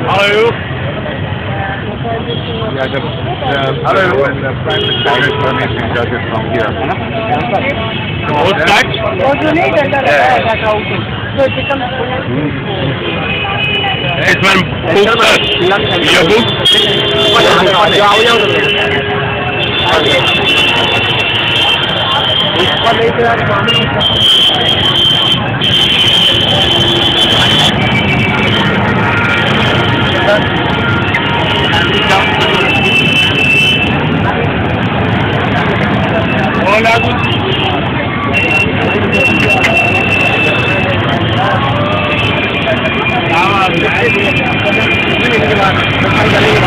How are you? Yeah, when the prime minister permission judges from here. Postcard? It's my book, your book? Hola,